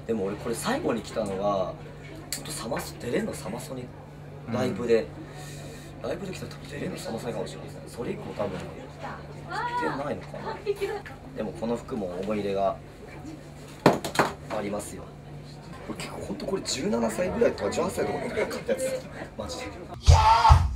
でも俺これ最後に来たのがちょっとサマソ出れんのサマソにライブで、ライブで来たら多分出れんのサマソにかもしれないですね。それ以降多分来てないのかな。でもこの服も思い入れがありますよ。これ結構ほんとこれ17歳ぐらいとか18歳とかで買ったやつマジで。